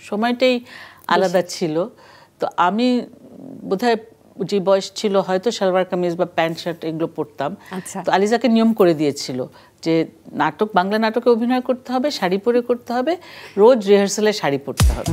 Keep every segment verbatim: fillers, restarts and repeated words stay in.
সময়টাই আলাদা ছিল। তো আমি বোধহয় যে বয়স ছিল হয়তো সালোয়ার কামিজ বা প্যান্ট শার্ট এগুলো পরতাম। তো আলিজাকে নিয়ম করে দিয়েছিল যে নাটক বাংলা নাটকে অভিনয় করতে হবে, শাড়ি পরে করতে হবে, রোজ রিহার্সালে শাড়ি পরতে হবে।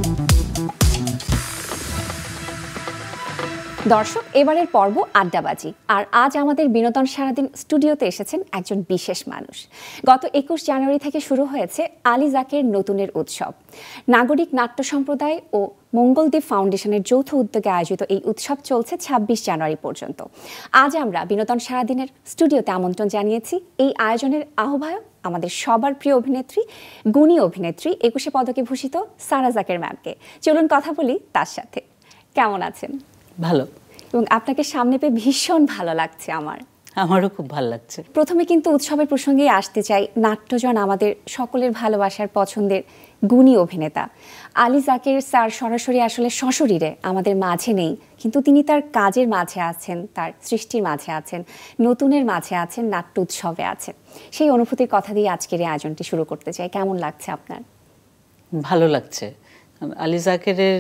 দর্শক, এবারের পর্ব আড্ডাবাজি। আর আজ আমাদের বিনোদন সারাদিন স্টুডিওতে এসেছেন একজন বিশেষ মানুষ। গত একুশ জানুয়ারি থেকে শুরু হয়েছে আলী জাকের নতুনের উৎসব। নাগরিক নাট্য সম্প্রদায় ও মঙ্গলদ্বীপ ফাউন্ডেশনের যৌথ উদ্যোগে আয়োজিত এই উৎসব চলছে ছাব্বিশ জানুয়ারি পর্যন্ত। আজ আমরা বিনোদন সারাদিনের স্টুডিওতে আমন্ত্রণ জানিয়েছি এই আয়োজনের আহ্বায়ক, আমাদের সবার প্রিয় অভিনেত্রী, গুণী অভিনেত্রী, একুশে পদকে ভূষিত সারা জাকের ম্যামকে। চলুন কথা বলি তার সাথে। কেমন আছেন? ভালো। এবং আপনাকে সামনে পেয়ে ভীষণ ভালো লাগছে আমার। আমারও খুব ভালো লাগছে। প্রথমে কিন্তু উৎসবের প্রসঙ্গেই আসতে চাই। নাট্যজন আমাদের সকলের ভালোবাসার পছন্দের গুণী অভিনেতা আলী জাকের স্যার সরাসরি আসলে সশরীরে আমাদের মাঝে নেই, কিন্তু তিনি তার কাজের মাঝে আছেন, তার সৃষ্টির মাঝে আছেন, নতুনের মাঝে আছেন, নাট্য উৎসবে আছেন। সেই অনুভূতির কথা দিয়ে আজকের এই আয়োজনটি শুরু করতে চাই। কেমন লাগছে আপনার? ভালো লাগছে। আলী জাকেরের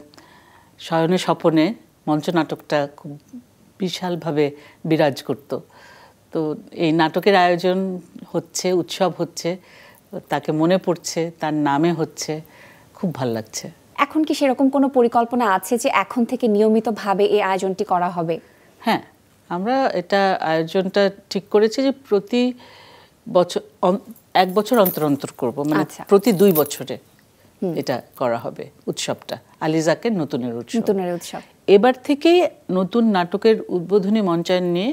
শয়নে স্বপনে মঞ্চ নাটকটা খুব বিশালভাবে বিরাজ করত। তো এই নাটকের আয়োজন হচ্ছে, উৎসব হচ্ছে, তাকে মনে পড়ছে, তার নামে হচ্ছে, খুব ভালো লাগছে। এখন কি সেরকম কোনো পরিকল্পনা আছে যে এখন থেকে নিয়মিতভাবে এই আয়োজনটি করা হবে? হ্যাঁ, আমরা এটা আয়োজনটা ঠিক করেছি যে প্রতি বছর এক বছর অন্তর অন্তর করবো, মানে প্রতি দুই বছরে এটা করা হবে উৎসবটা, আলী জাকের নতুনের উৎসব। নতুনের উৎসব এবার থেকে নতুন নাটকের উদ্বোধনী মঞ্চায়ন নিয়ে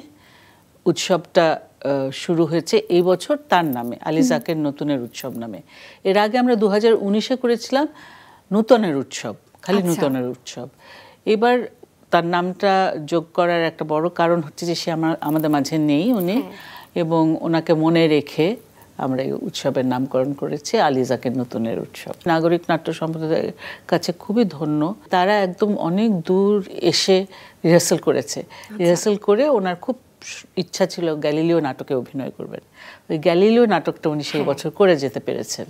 উৎসবটা শুরু হয়েছে এই বছর তার নামে, আলী জাকের নতুনের উৎসব নামে। এর আগে আমরা দু হাজার উনিশে করেছিলাম নূতনের উৎসব, খালি নূতনের উৎসব। এবার তার নামটা যোগ করার একটা বড় কারণ হচ্ছে যে সে আমার আমাদের মাঝে নেই উনি, এবং ওনাকে মনে রেখে আমরা এই উৎসবের নামকরণ করেছি আলী জাকের নতুনের উৎসব। নাগরিক নাট্য সম্প্রদায়ের কাছে খুবই ধন্য, তারা একদম অনেক দূর এসে রিহার্সাল করেছে। রিহার্সাল করে ওনার খুব ইচ্ছা ছিল গ্যালিলিও নাটকে অভিনয় করবেন। ওই গ্যালিলিও নাটকটা উনি সেই বছর করে যেতে পেরেছেন।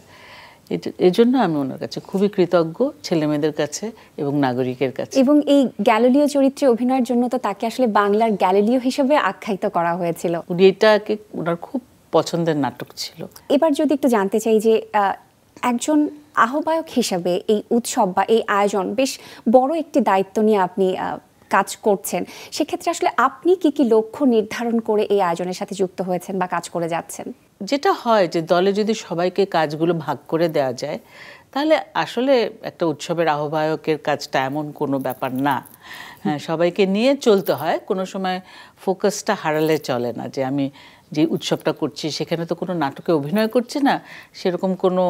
এই জন্য আমি ওনার কাছে খুবই কৃতজ্ঞ, ছেলে মেয়েদের কাছে এবং নাগরিকের কাছে। এবং এই গ্যালিলিও চরিত্রে অভিনয়ের জন্য তো তাকে আসলে বাংলার গ্যালিলিও হিসেবে আখ্যায়িত করা হয়েছিল। উনি এটাকে ওনার খুব পছন্দের নাটক ছিল। এবার যদি একটু জানতে চাই যে একজন আহ্বায়ক হিসেবে এই উৎসব বা এই আয়োজন বেশ বড় একটি দায়িত্ব নিয়ে আপনি কাজ করছেন, সেক্ষেত্রে আসলে আপনি কি কি লক্ষ্য নির্ধারণ করে এই আয়োজনের সাথে যুক্ত হয়েছেন বা কাজ করে যাচ্ছেন? যেটা হয় যে দলে যদি সবাইকে কাজগুলো ভাগ করে দেওয়া যায় তাহলে আসলে একটা উৎসবের আহ্বায়কের কাজটা এমন কোনো ব্যাপার না। হ্যাঁ, সবাইকে নিয়ে চলতে হয়, কোনো সময় ফোকাসটা হারালে চলে না। যে আমি যে উৎসবটা করছি সেখানে তো কোনো নাটকে অভিনয় করছি না, সেরকম কোনো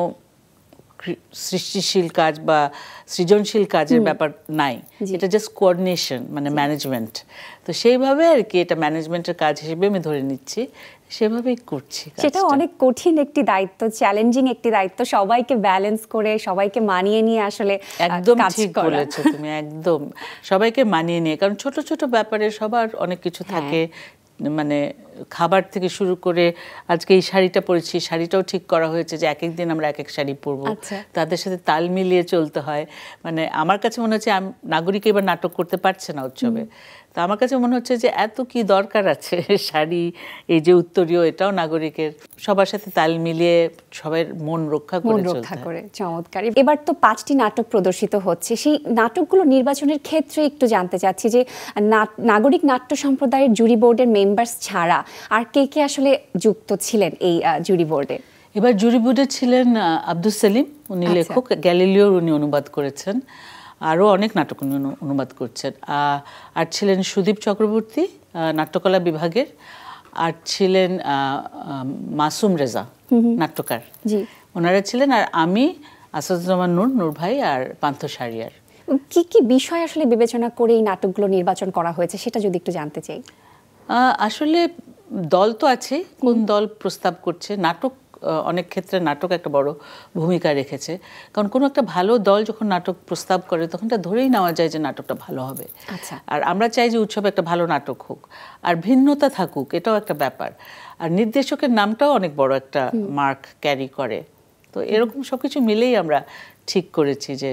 সৃষ্টিশীল কাজ বা সৃজনশীল কাজের ব্যাপার নাই, এটা জাস্ট কোঅর্ডিনেশন, মানে ম্যানেজমেন্ট। তো সেইভাবে আর কি এটা ম্যানেজমেন্টের কাজ হিসেবে আমি ধরে নিচ্ছি, সেভাবেই করছি। সেটা অনেক কঠিন একটি দায়িত্ব, চ্যালেঞ্জিং একটি দায়িত্ব, সবাইকে ব্যালেন্স করে সবাইকে মানিয়ে নিয়ে আসলে একদম ঠিক বলেছো তুমি, একদম সবাইকে মানিয়ে নিয়ে। কারণ ছোট ছোট ব্যাপারে সবার অনেক কিছু থাকে, মানে খাবার থেকে শুরু করে আজকে এই শাড়িটা পরেছি, শাড়িটাও ঠিক করা হয়েছে যে এক এক দিন আমরা এক এক শাড়ি পরবো, তাদের সাথে তাল মিলিয়ে চলতে হয়। মানে আমার কাছে মনে হচ্ছে নাগরিক এবার নাটক করতে পারছে না উৎসবে, তো আমার কাছে মনে হচ্ছে যে এত কি দরকার আছে শাড়ি, এই যে উত্তরীয়, এটাও নাগরিকের, সবার সাথে তাল মিলিয়ে সবাই মন রক্ষা করে রক্ষা করে। চমৎকার। এবার তো পাঁচটি নাটক প্রদর্শিত হচ্ছে, সেই নাটকগুলো নির্বাচনের ক্ষেত্রে একটু জানতে চাচ্ছি যে নাগরিক নাট্য সম্প্রদায়ের জুরি বোর্ডের মেম্বার্স ছাড়া আর কে কে আসলে যুক্ত ছিলেন এই জুরি বোর্ডে? এবার জুরি বোর্ডে ছিলেন আব্দুল সেলিম, উনি লেখক, গ্যালিলিওর উনি অনুবাদ করেছেন, আরও অনেক নাটক উনি অনুবাদ করছেন। আর ছিলেন সুদীপ চক্রবর্তী নাট্যকলা বিভাগের, আর ছিলেন মাসুম রেজা নাট্যকার, ওনারা ছিলেন, আর আমি আসাদুজ্জামান নূর, নূর ভাই, আর পান্থ সারিয়ার। কি কি বিষয় আসলে বিবেচনা করে এই নাটকগুলো নির্বাচন করা হয়েছে সেটা যদি একটু জানতে চাই। আসলে দল তো আছে, কোন দল প্রস্তাব করছে, নাটক অনেক ক্ষেত্রে নাটক একটা বড় ভূমিকা রেখেছে, কারণ কোনো একটা ভালো দল যখন নাটক প্রস্তাব করে তখন তা ধরেই নেওয়া যায় যে নাটকটা ভালো হবে। আর আমরা চাই যে উৎসবে একটা ভালো নাটক হোক, আর ভিন্নতা থাকুক, এটাও একটা ব্যাপার। আর নির্দেশকের নামটাও অনেক বড় একটা মার্ক ক্যারি করে। তো এরকম সবকিছু মিলেই আমরা ঠিক করেছি যে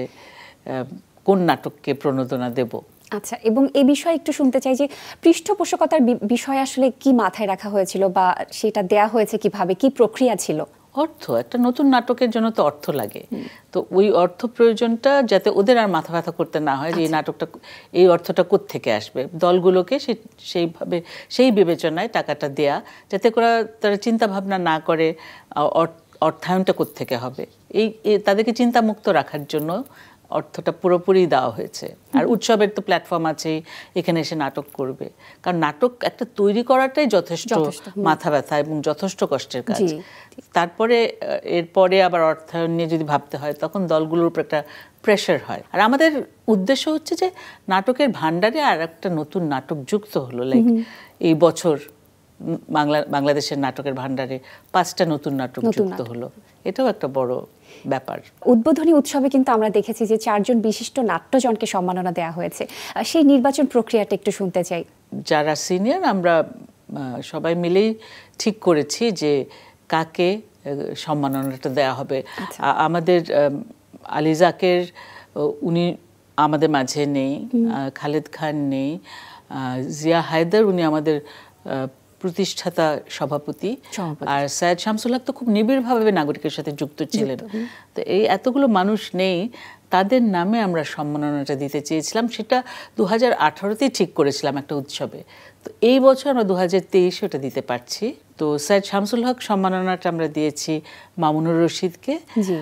কোন নাটককে প্রণোদনা দেব। আচ্ছা, এবং এই বিষয়ে একটু শুনতে চাই যে পৃষ্ঠপোষকতার বিষয় আসলে কি মাথায় রাখা হয়েছিল বা সেটা দেয়া হয়েছে কিভাবে, কি প্রক্রিয়া ছিল? অর্থ, একটা নতুন নাটকের জন্য তো অর্থ লাগে, তো ওই অর্থ প্রয়োজনটা যাতে ওদের আর মাথা ব্যথা করতে না হয় যে এই নাটকটা এই অর্থটা কোত্থেকে আসবে, দলগুলোকে সেইভাবে সেই বিবেচনায় টাকাটা দেয়া, যাতে করে তারা চিন্তা ভাবনা না করে অর্থায়নটা কোত্থেকে হবে, এই তাদেরকে চিন্তামুক্ত রাখার জন্য অর্থটা পুরোপুরি দেওয়া হয়েছে। আর উৎসবের তো প্ল্যাটফর্ম আছেই, এখানে এসে নাটক করবে, কারণ নাটক একটা তৈরি করাটাই যথেষ্ট মাথা ব্যথা এবং যথেষ্ট কষ্টের কাজ। তারপরে এরপরে আবার অর্থায়ন নিয়ে যদি ভাবতে হয় তখন দলগুলোর উপর একটা প্রেশার হয়। আর আমাদের উদ্দেশ্য হচ্ছে যে নাটকের ভান্ডারে আর একটা নতুন নাটক যুক্ত হলো, লাইক এই বছর বাংলা বাংলাদেশের নাটকের ভান্ডারে পাঁচটা নতুন নাটক যুক্ত হলো, এটাও একটা বড় ব্যাপার। উদ্বোধনী উৎসবে কিন্তু আমরা দেখেছি যে চারজন বিশিষ্ট নাট্যজনকে সম্মাননা দেওয়া হয়েছে, সেই নির্বাচন প্রক্রিয়াটা একটু শুনতে চাই। যারা সিনিয়র আমরা সবাই মিলেই ঠিক করেছি যে কাকে সম্মাননাটা দেওয়া হবে। আমাদের আলী জাকের উনি আমাদের মাঝে নেই, খালেদ খান নেই, জিয়া হায়দার উনি আমাদের প্রতিষ্ঠাতা সভাপতি, আর সৈয়দ শামসুল হক তো খুব নিবিড়ভাবে নাগরিকের সাথে যুক্ত ছিলেন। তো এই এতগুলো মানুষ নেই, তাদের নামে আমরা সম্মাননাটা দিতে চেয়েছিলাম, সেটা দু হাজার আঠারোতেই ঠিক করেছিলাম একটা উৎসবে। তো এই বছর আমরা দু হাজার তেইশে ওটা দিতে পারছি। তো সৈয়দ শামসুল হক সম্মাননাটা আমরা দিয়েছি মামুনুর রশিদকে,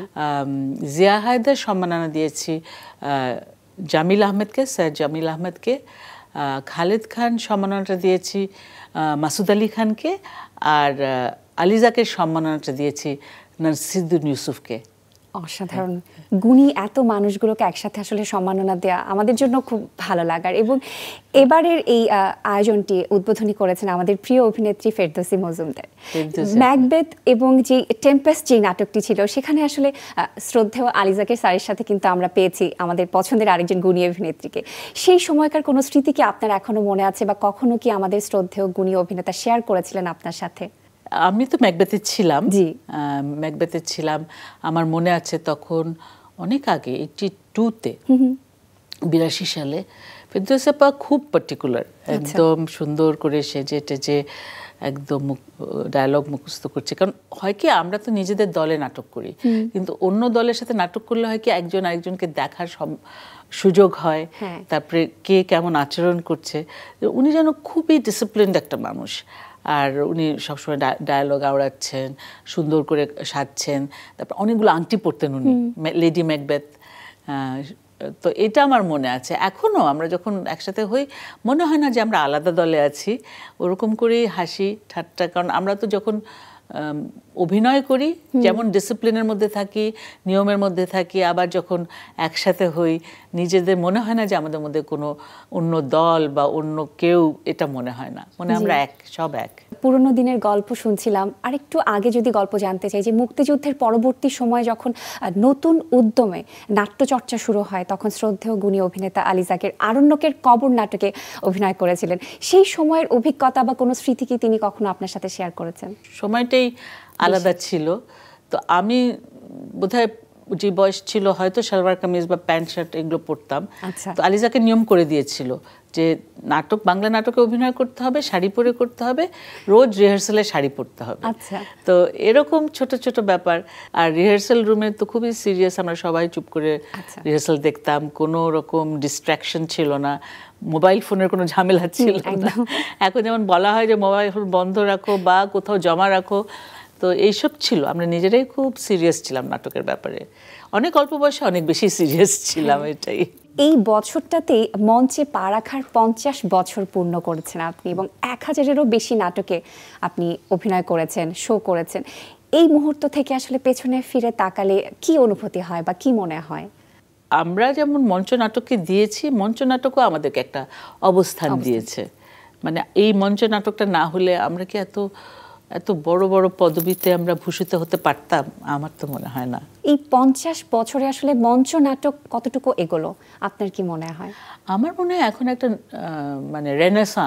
জিয়া হায়দার সম্মাননা দিয়েছি জামিল আহমেদকে, সৈয়দ জামিল আহমেদকে, খালেদ খান সম্মাননাটা দিয়েছি মাসুদ আলী খানকে, আর আলী জাকের সম্মাননাটা দিয়েছি নাসিরুদ্দিন ইউসুফকে। অসাধারণ গুণী এত মানুষগুলোকে একসাথে আসলে সম্মাননা দেওয়া আমাদের জন্য খুব ভালো লাগার। এবং এবারের এই আয়োজনটি উদ্বোধনী করেছেন আমাদের প্রিয় অভিনেত্রী ফেরদৌসী মজুমদার। ম্যাকবেথ এবং যে টেম্পেস্ট যে নাটকটি ছিল সেখানে আসলে শ্রদ্ধেয় আলী জাকের স্যারের সাথে কিন্তু আমরা পেয়েছি আমাদের পছন্দের আরেকজন গুণী অভিনেত্রীকে। সেই সময়কার কোনো স্মৃতি কি আপনার এখনো মনে আছে, বা কখনো কি আমাদের শ্রদ্ধেয় গুণী অভিনেতা শেয়ার করেছিলেন আপনার সাথে? আমি তো ম্যাকবেথে ছিলাম, জি ম্যাকবেথে ছিলাম। আমার মনে আছে তখন অনেক আগে এইটি টুতে বিরাশি সালে ফেরদৌসী আপা খুব পার্টিকুলার, একদম সুন্দর করে সেজে টেজে একদম ডায়ালগ মুখস্থ করছে। কারণ হয় কি আমরা তো নিজেদের দলে নাটক করি, কিন্তু অন্য দলের সাথে নাটক করলে হয় কি একজন আরেকজনকে দেখার সুযোগ হয়, তারপরে কে কেমন আচরণ করছে। উনি যেন খুবই ডিসিপ্লিনড একটা মানুষ, আর উনি সবসময় ডায়ালগ আওড়াচ্ছেন, সুন্দর করে সাজছেন, তারপর অনেকগুলো আংটি পরতেন উনি, লেডি ম্যাকবেথ। তো এটা আমার মনে আছে এখনও, আমরা যখন একসাথে হই মনে হয় না যে আমরা আলাদা দলে আছি, ওরকম করেই হাসি ঠাট্টা। কারণ আমরা তো যখন অভিনয় করি যেমন ডিসিপ্লিনের মধ্যে থাকি, নিয়মের মধ্যে থাকি, আবার যখন একসাথে হই নিজেদের মনে হয় না যে আমাদের মধ্যে কোনো অন্য দল বা অন্য কেউ, এটা মনে হয় না, মনে আমরা এক, সব এক। পুরনো দিনের গল্প শুনছিলাম, আর একটু আগে যদি গল্প জানতে চাই যে মুক্তিযুদ্ধের পরবর্তী সময় যখন নতুন উদ্যমে নাট্যচর্চা শুরু হয় তখন শ্রদ্ধেয় গুণী অভিনেতা আলী জাকের আরণ্যকের কবর নাটকে অভিনয় করেছিলেন। সেই সময়ের অভিজ্ঞতা বা কোনো স্মৃতি কি তিনি কখনো আপনার সাথে শেয়ার করেছেন? সময়টাই আলাদা ছিল। তো আমি বোধহয় যে বয়স ছিল হয়তো সালোয়ার কামিজ বা প্যান্ট শার্ট এগুলো পরতাম। তো আলী জাকের নিয়ম করে দিয়েছিল যে নাটক বাংলা নাটকে অভিনয় করতে হবে, শাড়ি পরে করতে হবে, রোজ রিহার্সালে শাড়ি পরতে হবে। তো এরকম ছোট ছোট ব্যাপার। আর রিহার্সাল রুমে তো খুবই সিরিয়াস, আমরা সবাই চুপ করে রিহার্সাল দেখতাম, কোনো রকম ডিস্ট্র্যাকশন ছিল না, মোবাইল ফোনের কোনো ঝামেলা ছিল না। এখন যেমন বলা হয় যে মোবাইল ফোন বন্ধ রাখো বা কোথাও জমা রাখো, তো এইসব ছিল। আমরা নিজেরাই খুব সিরিয়াস ছিলাম নাটকের ব্যাপারে, অনেক অল্প বয়সে অনেক বেশি সিরিয়াস ছিলাম। এটাই এই বছরটাতেই মঞ্চে পা রাখার পঞ্চাশ বছর পূর্ণ করেছেন আপনি, এবং এক হাজারেরও বেশি নাটকে আপনি অভিনয় করেছেন, শো করেছেন। এই মুহূর্ত থেকে আসলে পেছনে ফিরে তাকালে কি অনুভূতি হয় বা কি মনে হয়? আমরা যেমন মঞ্চ নাটককে দিয়েছি, মঞ্চ নাটকও আমাদেরকে একটা অবস্থান দিয়েছে। মানে এই মঞ্চ নাটকটা না হলে আমরা কি এত এত বড় বড় পদবিতে আমরা ভূষিত হতে পারতাম? আমার তো মনে হয় না। এই পঞ্চাশ বছরে আসলে মঞ্চ নাটক কতটুকু এগোলো আপনার কি মনে হয়? আমার মনে হয় এখন একটা মানে রেনেসাঁ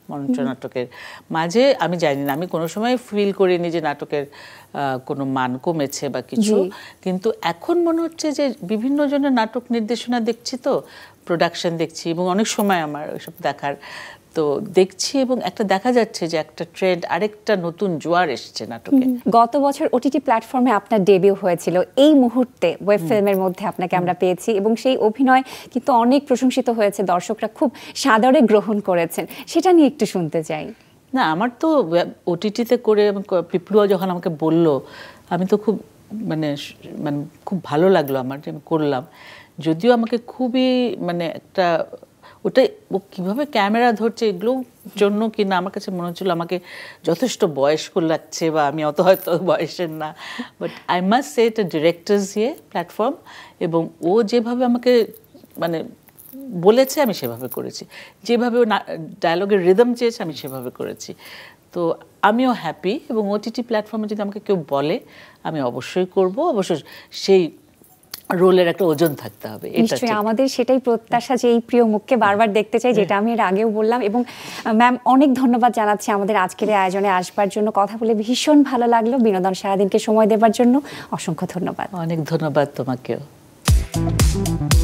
মঞ্চনাটকের মাঝে আমি জানি না, আমি কোনো সময় ফিল করিনি যে নাটকের কোনো মান কমেছে বা কিছু, কিন্তু এখন মনে হচ্ছে যে বিভিন্ন জনের নাটক নির্দেশনা দেখছি, তো প্রোডাকশন দেখছি, এবং অনেক সময় আমার ওইসব দেখার তো দেখছি, এবং একটা দেখা যাচ্ছে যে একটা ট্রেন্ড, আরেকটা নতুন জোয়ার এসছে নাটকে। গত বছর ওটিটি প্ল্যাটফর্মে আপনার ডেবিউ হয়েছিল, এই মুহূর্তে ওয়েব ফিল্মের মধ্যে আপনাকে আমরা পেয়েছি, এবং সেই অভিনয় কিন্তু অনেক প্রশংসিত হয়েছে, দর্শকরা খুব সাদরে গ্রহণ করেছেন, সেটা নিয়ে একটু শুনতে চাই। না, আমার তো ওটিটিতে করে পিপলুয়া যখন আমাকে বলল, আমি তো খুব মানে মানে খুব ভালো লাগলো আমার, যে আমি করলাম। যদিও আমাকে খুবই মানে একটা ওটাই ও কীভাবে ক্যামেরা ধরছে এগুলোর জন্য কি না আমার কাছে মনে হচ্ছিল আমাকে যথেষ্ট বয়স্ক লাগছে, বা আমি অত হয়তো বয়সের না, বাট আই মাস্ট সে এটা ডিরেক্টরস ইয়ে প্ল্যাটফর্ম, এবং ও যেভাবে আমাকে মানে বলেছে আমি সেভাবে করেছি, যেভাবে ও ডায়লগের রিদম চেয়েছে আমি সেভাবে করেছি। তো আমিও হ্যাপি, এবং ওটিটি প্ল্যাটফর্মে যদি আমাকে কেউ বলে আমি অবশ্যই করব, অবশ্যই সেই রোলের একটা ওজন থাকতে হবে। নিশ্চয়ই আমাদের সেটাই প্রত্যাশা, যে এই প্রিয় মুখকে বারবার দেখতে চাই, যেটা আমি এর আগেও বললাম। এবং ম্যাম, অনেক ধন্যবাদ জানাচ্ছি আমাদের আজকের আয়োজনে আসবার জন্য, কথা বলে ভীষণ ভালো লাগলো। বিনোদন সারাদিনকে সময় দেবার জন্য অসংখ্য ধন্যবাদ। অনেক ধন্যবাদ তোমাকেও।